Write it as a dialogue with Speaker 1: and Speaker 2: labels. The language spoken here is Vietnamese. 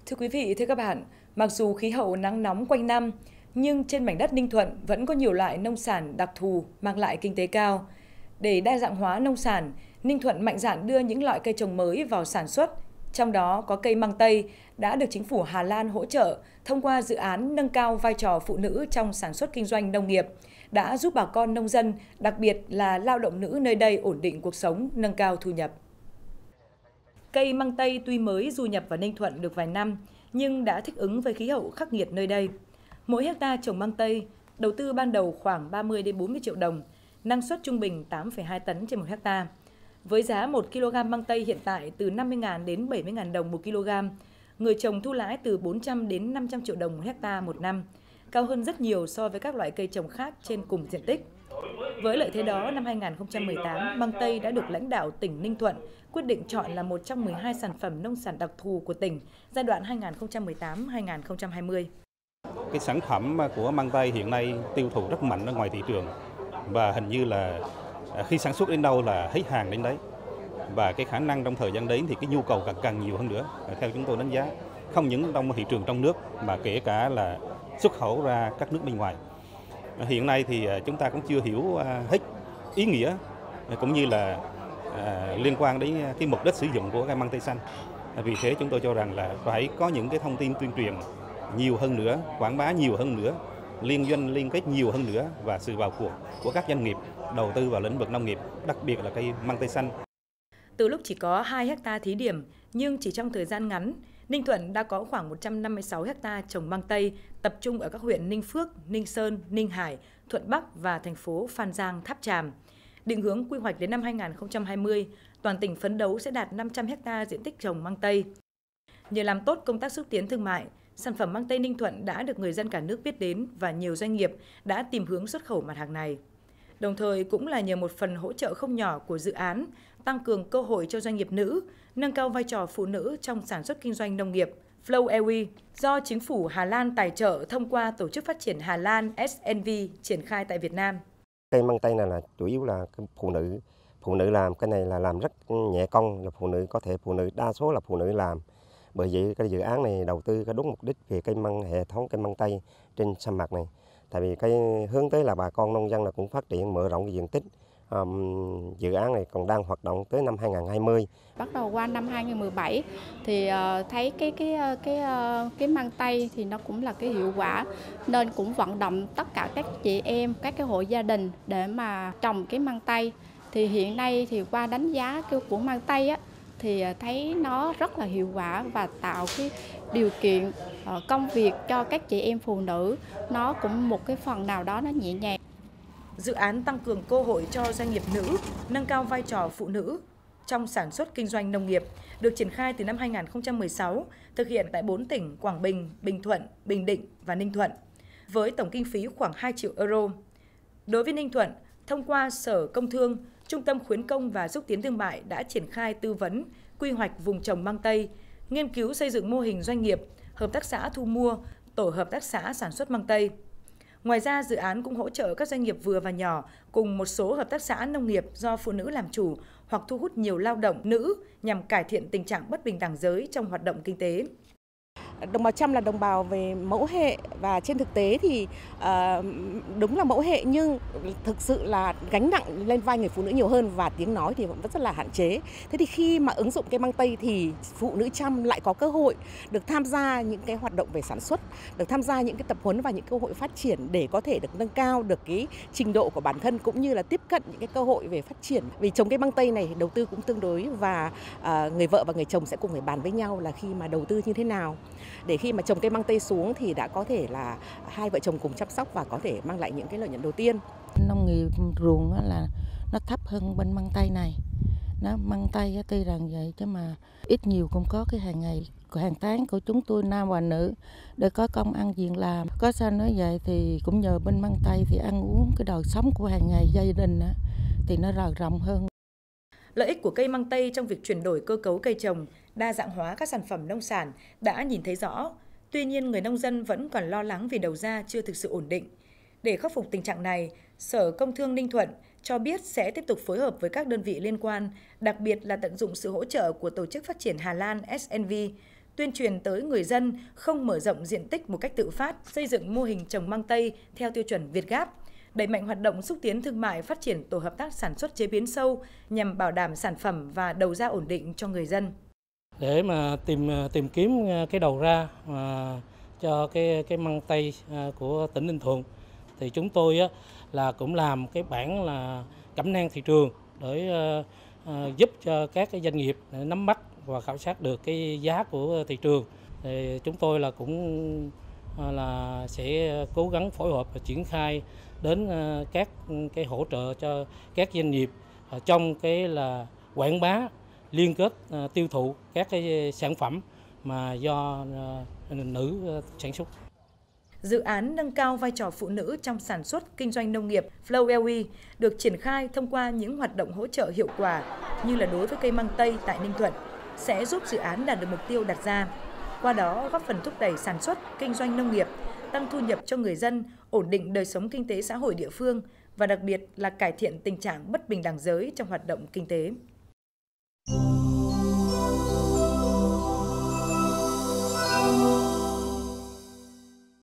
Speaker 1: Thưa quý vị, thưa các bạn, mặc dù khí hậu nắng nóng quanh năm, nhưng trên mảnh đất Ninh Thuận vẫn có nhiều loại nông sản đặc thù mang lại kinh tế cao. Để đa dạng hóa nông sản, Ninh Thuận mạnh dạn đưa những loại cây trồng mới vào sản xuất, trong đó có cây măng tây đã được chính phủ Hà Lan hỗ trợ thông qua dự án nâng cao vai trò phụ nữ trong sản xuất kinh doanh nông nghiệp, đã giúp bà con nông dân, đặc biệt là lao động nữ nơi đây ổn định cuộc sống, nâng cao thu nhập. Cây măng tây tuy mới du nhập vào Ninh Thuận được vài năm, nhưng đã thích ứng với khí hậu khắc nghiệt nơi đây. Mỗi hecta trồng măng tây, đầu tư ban đầu khoảng 30 đến 40 triệu đồng, năng suất trung bình 8,2 tấn trên 1 hecta. Với giá 1 kg măng tây hiện tại từ 50.000 đến 70.000 đồng 1 kg, người trồng thu lãi từ 400 đến 500 triệu đồng 1 hecta một năm, cao hơn rất nhiều so với các loại cây trồng khác trên cùng diện tích. Với lợi thế đó, năm 2018, măng tây đã được lãnh đạo tỉnh Ninh Thuận quyết định chọn là một trong 12 sản phẩm nông sản đặc thù của tỉnh giai đoạn 2018-2020.
Speaker 2: Cái sản phẩm của măng tây hiện nay tiêu thụ rất mạnh ở ngoài thị trường và hình như là khi sản xuất đến đâu là hết hàng đến đấy. Và cái khả năng trong thời gian đến thì cái nhu cầu càng nhiều hơn nữa. Theo chúng tôi đánh giá, không những trong thị trường trong nước mà kể cả là xuất khẩu ra các nước bên ngoài. Hiện nay thì chúng ta cũng chưa hiểu hết ý nghĩa cũng như là liên quan đến cái mục đích sử dụng của cây măng tây xanh. Vì thế chúng tôi cho rằng là phải có những cái thông tin tuyên truyền nhiều hơn nữa, quảng bá nhiều hơn nữa, liên doanh liên kết nhiều hơn nữa và sự vào cuộc của các doanh nghiệp đầu tư vào lĩnh vực nông nghiệp, đặc biệt là cây măng tây xanh.
Speaker 1: Từ lúc chỉ có 2 hecta thí điểm, nhưng chỉ trong thời gian ngắn, Ninh Thuận đã có khoảng 156 hecta trồng măng tây tập trung ở các huyện Ninh Phước, Ninh Sơn, Ninh Hải, Thuận Bắc và thành phố Phan Giang, Tháp Chàm. Định hướng quy hoạch đến năm 2020, toàn tỉnh phấn đấu sẽ đạt 500 hecta diện tích trồng măng tây. Nhờ làm tốt công tác xúc tiến thương mại, sản phẩm măng tây Ninh Thuận đã được người dân cả nước biết đến và nhiều doanh nghiệp đã tìm hướng xuất khẩu mặt hàng này. Đồng thời cũng là nhờ một phần hỗ trợ không nhỏ của dự án tăng cường cơ hội cho doanh nghiệp nữ, nâng cao vai trò phụ nữ trong sản xuất kinh doanh nông nghiệp Flow EWI do chính phủ Hà Lan tài trợ thông qua Tổ chức Phát triển Hà Lan SNV triển khai tại Việt Nam.
Speaker 3: Cây măng tây này là chủ yếu là phụ nữ làm, cái này là làm rất nhẹ công, là phụ nữ đa số là phụ nữ làm. Bởi vậy cái dự án này đầu tư cái đúng mục đích về hệ thống cây măng tây trên sa mạc này. Tại vì cái hướng tới là bà con nông dân là cũng phát triển mở rộng cái diện tích. Dự án này còn đang hoạt động tới năm 2020.
Speaker 4: Bắt đầu qua năm 2017 thì thấy cái măng tây thì nó cũng là cái hiệu quả, nên cũng vận động tất cả các chị em, các cái hộ gia đình để mà trồng cái măng tây. Thì hiện nay thì qua đánh giá của măng tây á, thì thấy nó rất là hiệu quả và tạo cái điều kiện công việc cho các chị em phụ nữ, nó cũng một cái phần nào đó nó nhẹ nhàng.
Speaker 1: Dự án tăng cường cơ hội cho doanh nghiệp nữ, nâng cao vai trò phụ nữ trong sản xuất kinh doanh nông nghiệp được triển khai từ năm 2016, thực hiện tại 4 tỉnh Quảng Bình, Bình Thuận, Bình Định và Ninh Thuận, với tổng kinh phí khoảng 2 triệu euro. Đối với Ninh Thuận, thông qua Sở Công Thương, Trung tâm Khuyến công và Xúc tiến Thương mại đã triển khai tư vấn, quy hoạch vùng trồng măng tây, nghiên cứu xây dựng mô hình doanh nghiệp, hợp tác xã thu mua, tổ hợp tác xã sản xuất măng tây. Ngoài ra, dự án cũng hỗ trợ các doanh nghiệp vừa và nhỏ cùng một số hợp tác xã nông nghiệp do phụ nữ làm chủ hoặc thu hút nhiều lao động nữ nhằm cải thiện tình trạng bất bình đẳng giới trong hoạt động kinh tế.
Speaker 5: Đồng bào Chăm là đồng bào về mẫu hệ và trên thực tế thì đúng là mẫu hệ nhưng thực sự là gánh nặng lên vai người phụ nữ nhiều hơn và tiếng nói thì vẫn rất là hạn chế. Thế thì khi mà ứng dụng cây măng tây thì phụ nữ Chăm lại có cơ hội được tham gia những cái hoạt động về sản xuất, được tham gia những cái tập huấn và những cơ hội phát triển để có thể được nâng cao được cái trình độ của bản thân cũng như là tiếp cận những cái cơ hội về phát triển. Vì trồng cây măng tây này đầu tư cũng tương đối và người vợ và người chồng sẽ cùng phải bàn với nhau là khi mà đầu tư như thế nào, để khi mà trồng cây măng tây xuống thì đã có thể là hai vợ chồng cùng chăm sóc và có thể mang lại những cái lợi nhuận đầu tiên.
Speaker 6: Nông nghiệp ruộng là nó thấp hơn bên măng tây này. Măng tây tuy rằng vậy chứ mà ít nhiều cũng có cái hàng ngày, hàng tháng của chúng tôi nam và nữ để có công ăn việc làm. Có sao nói vậy thì cũng nhờ bên măng tây thì ăn uống cái đời sống của hàng ngày gia đình thì nó rộng hơn.
Speaker 1: Lợi ích của cây măng tây trong việc chuyển đổi cơ cấu cây trồng, đa dạng hóa các sản phẩm nông sản đã nhìn thấy rõ. Tuy nhiên, người nông dân vẫn còn lo lắng vì đầu ra chưa thực sự ổn định. Để khắc phục tình trạng này, Sở Công Thương Ninh Thuận cho biết sẽ tiếp tục phối hợp với các đơn vị liên quan, đặc biệt là tận dụng sự hỗ trợ của Tổ chức Phát triển Hà Lan SNV, tuyên truyền tới người dân không mở rộng diện tích một cách tự phát, xây dựng mô hình trồng măng tây theo tiêu chuẩn Việt Gáp, đẩy mạnh hoạt động xúc tiến thương mại, phát triển tổ hợp tác sản xuất chế biến sâu nhằm bảo đảm sản phẩm và đầu ra ổn định cho người dân.
Speaker 7: Để mà tìm kiếm cái đầu ra cho cái măng tây của tỉnh Ninh Thuận thì chúng tôi là cũng làm cái bảng là cẩm nang thị trường để giúp cho các cái doanh nghiệp nắm bắt và khảo sát được cái giá của thị trường. Thì chúng tôi là cũng là sẽ cố gắng phối hợp và triển khai đến các cái hỗ trợ cho các doanh nghiệp trong cái là quảng bá, liên kết tiêu thụ các cái sản phẩm mà do nữ sản xuất.
Speaker 1: Dự án nâng cao vai trò phụ nữ trong sản xuất kinh doanh nông nghiệp FlowLE được triển khai thông qua những hoạt động hỗ trợ hiệu quả như là đối với cây măng tây tại Ninh Thuận sẽ giúp dự án đạt được mục tiêu đặt ra. Qua đó góp phần thúc đẩy sản xuất, kinh doanh nông nghiệp, tăng thu nhập cho người dân, ổn định đời sống kinh tế xã hội địa phương và đặc biệt là cải thiện tình trạng bất bình đẳng giới trong hoạt động kinh tế.